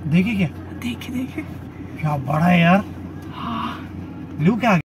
देखे क्या? देखे देखे क्या बड़ा है यार। हाँ लू क्या